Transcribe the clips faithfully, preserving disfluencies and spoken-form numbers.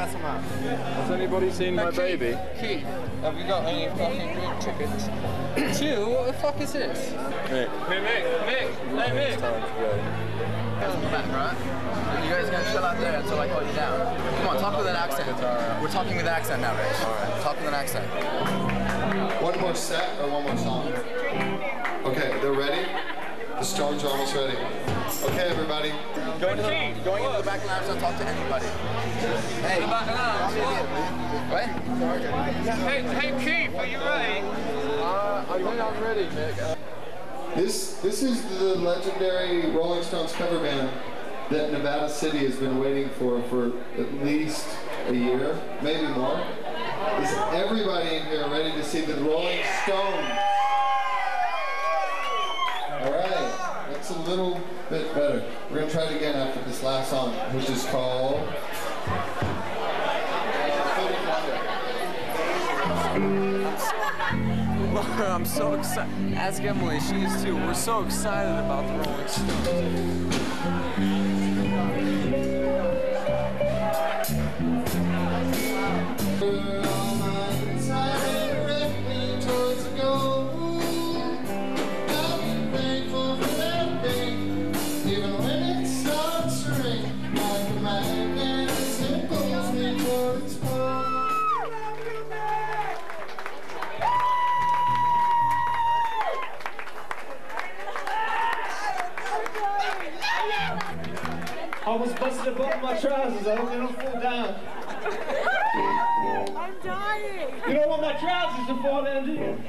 pass them out. Has anybody seen my baby? Keith, have you got any fucking green tickets? Two? What the fuck is this? Mick. Hey, Mick, Mick, hey, Mick. It's time to go. Back, right? You guys are gonna chill out there until I call you down. Come on, talk with an accent. We're talking with an accent now, Rich. Alright. Talk with an accent. One more set or one more song? Okay, they're ready? The Stones are almost ready. Okay, everybody. Going to the, going into the back lounge, don't talk to anybody. Hey. The back lounge, what? Hey, hey, Keith, are you ready? Uh, I think I'm ready, Mick. Uh, This, this is the legendary Rolling Stones cover band that Nevada City has been waiting for for at least a year, maybe more. Is everybody in here ready to see the Rolling Stones? All right, that's a little bit better. We're gonna try it again after this last song, which is called I'm so excited. Ask Emily, she is too. We're so excited about the Rolling Stones. Almost busted a button in my trousers. I hope they don't fall down. I'm dying. You don't want my trousers to fall down, do you?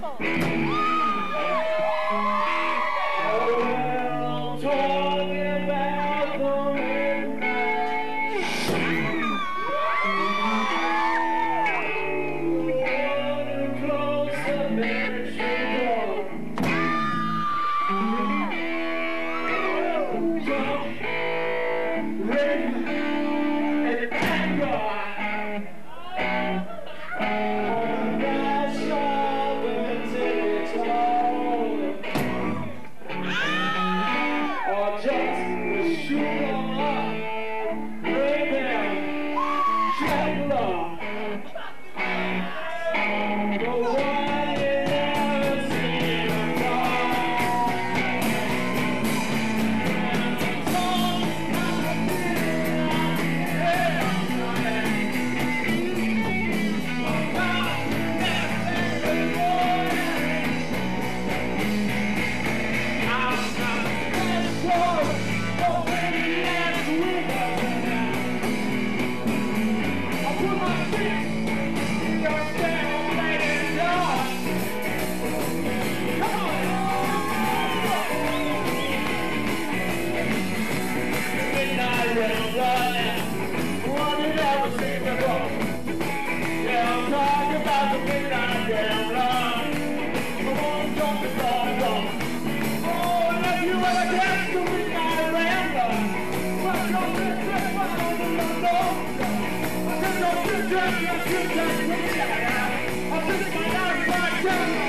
I'm